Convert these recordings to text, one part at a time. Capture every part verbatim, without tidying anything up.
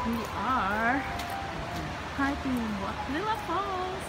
We are hiking Wachlella Falls.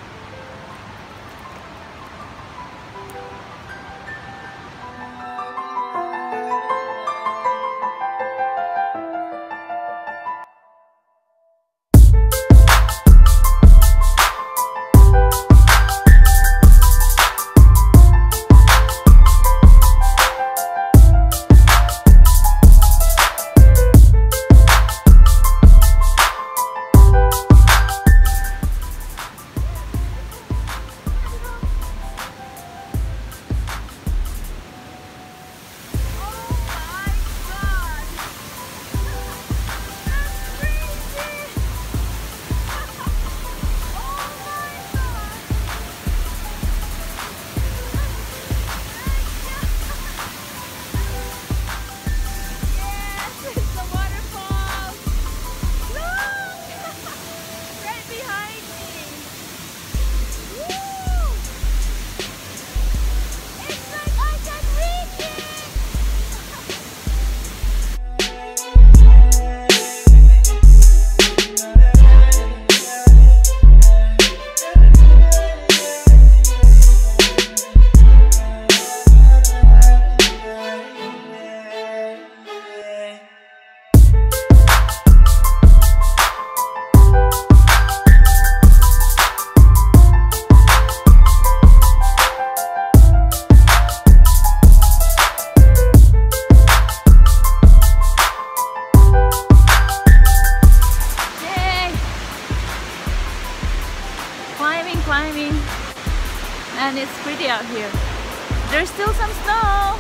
Climbing, and it's pretty out here. There's still some snow.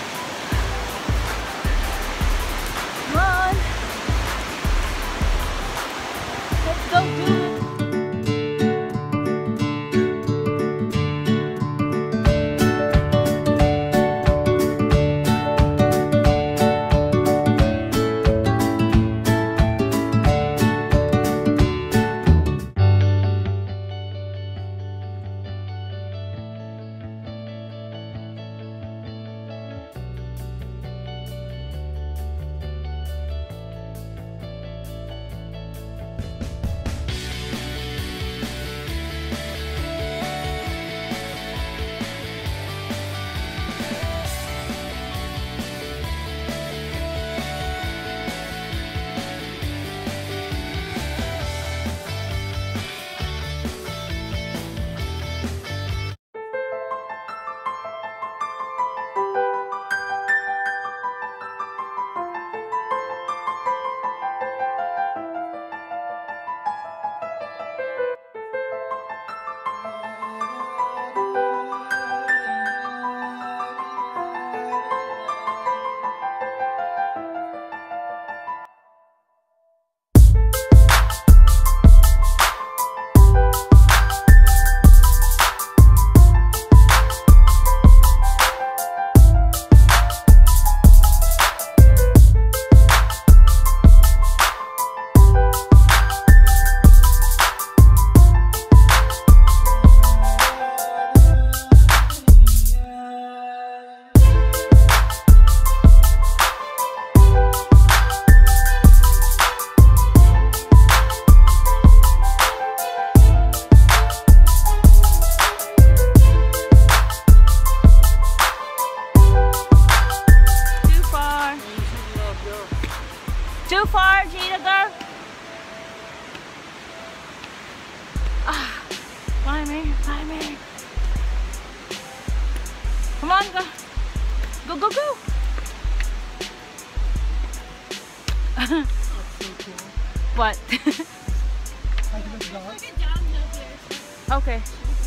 Come on, let's go do it. Too far, Gina girl. Ah, climbing, climbing. Come on, go. Go, go, go. That's so cool. What? Okay.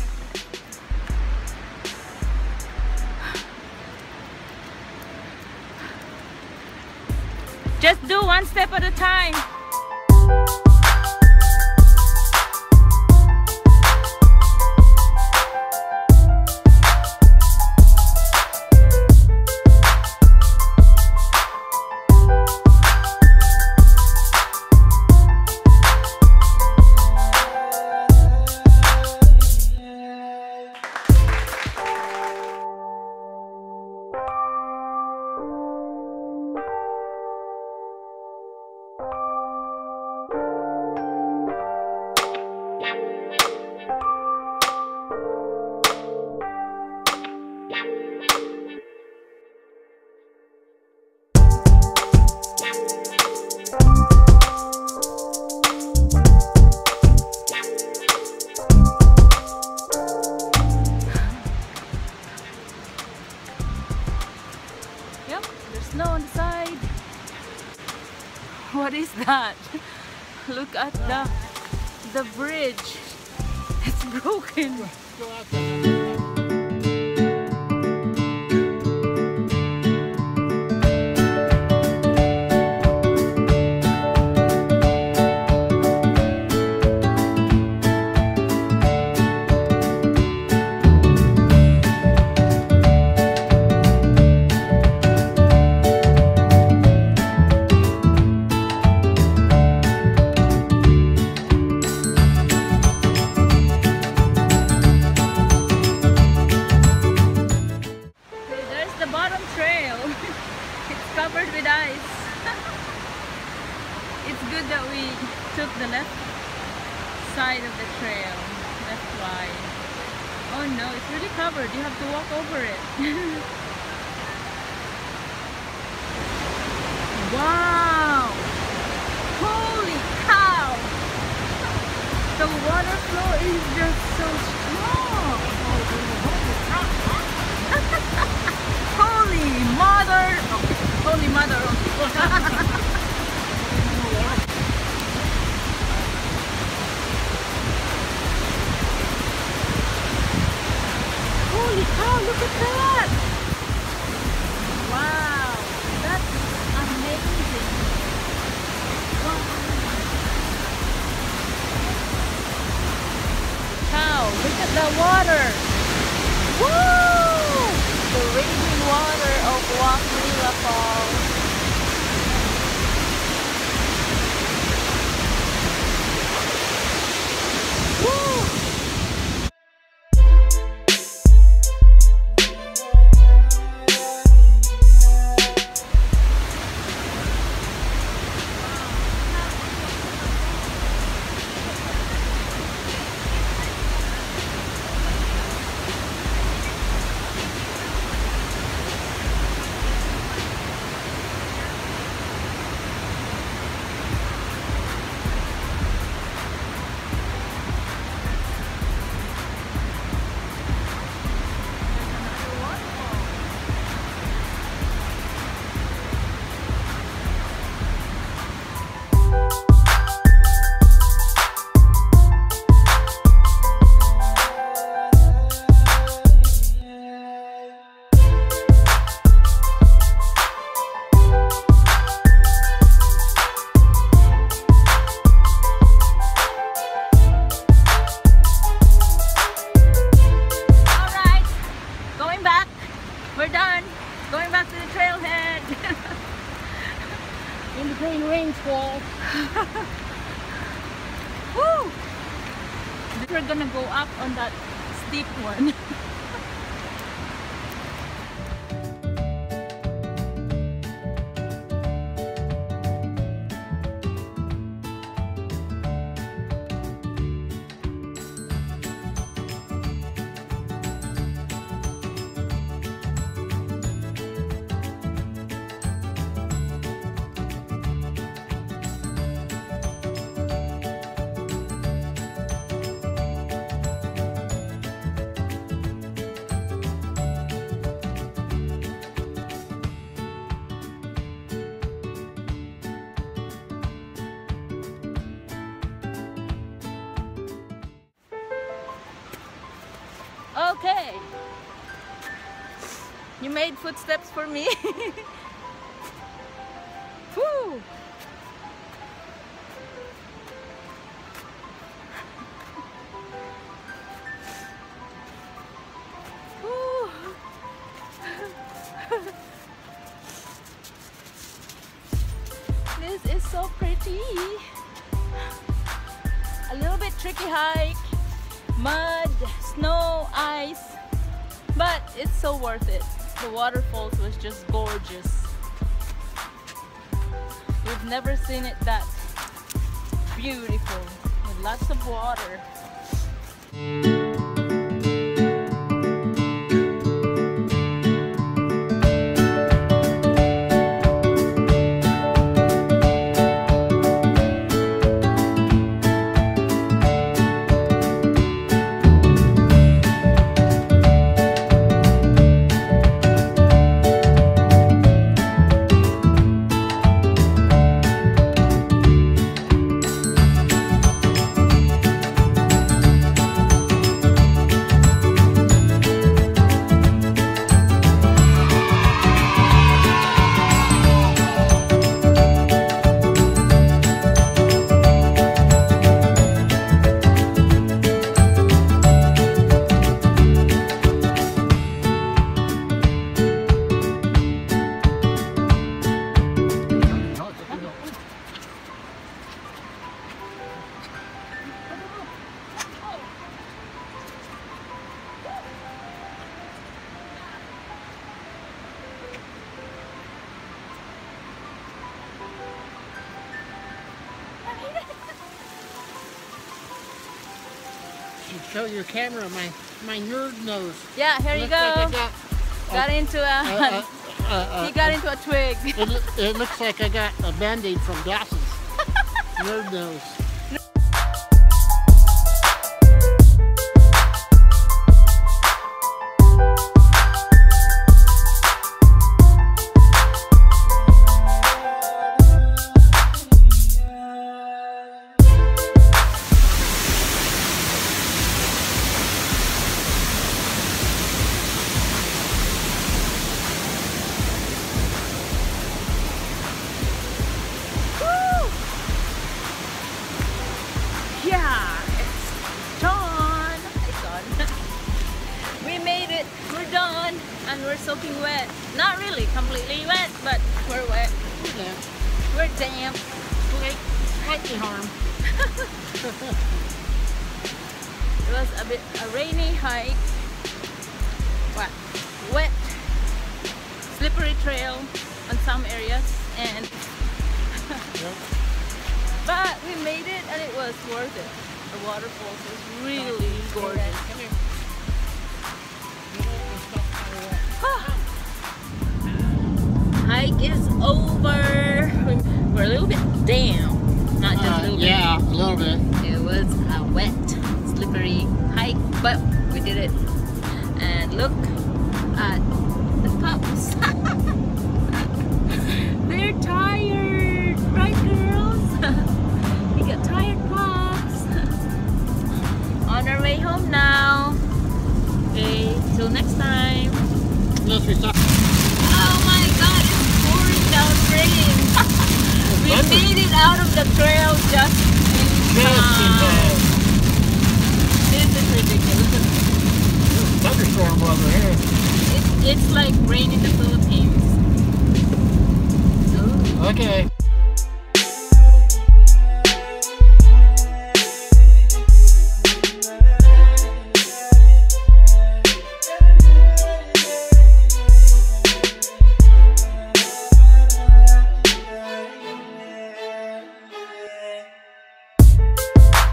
Just do one step at a time. What is that? Look at the the bridge. It's broken. Go out there. Covered with ice. It's good that we took the left side of the trail, left wide. Oh no, it's really covered. You have to walk over it. Wow! Holy cow! The water flow is just so strong. Holy mother! Holy mother! Holy cow! Look at that! Wow! That's amazing! Wow! Cow! Look at the water! Woo! The raging water of Wachlella Falls. Woo! We're done. Going back to the trailhead. In the green rainfall. Woo! We're gonna go up on that steep one. Okay, you made footsteps for me. Woo! Woo! This is so pretty. A little bit tricky hike. Mud, snow, ice, but it's so worth it. The waterfalls was just gorgeous. We've never seen it that beautiful with lots of water. show your camera my my nerd nose. Yeah, here you Looks go. like I got, got uh, into a. uh, uh, uh, he got uh, into a twig. it, lo- it looks like I got a band-aid from glasses. Nerd nose. Yeah, it's done. It's done. We made it. We're done, and we're soaking wet. Not really completely wet, but we're wet. Yeah. We're damp. Like, slightly harm. It was a bit a rainy hike. What? Wet, slippery trail on some areas, and Yep. but we made it, and it was worth it. The waterfalls was really gorgeous. Come here. Hike is over. We're a little bit damp, not just a Uh, little yeah, a little bit. bit. It was a wet, slippery hike, but we did it. And look at the pups. They're tired, right, girls? We got tired pups. On our way home now. Okay, till next time. Unless we stop. Oh my god, it's pouring down rain. We made it out of the trail just in time. This is ridiculous. Thunderstorm over here. It, it's like rain in the Philippines. Ooh. Okay.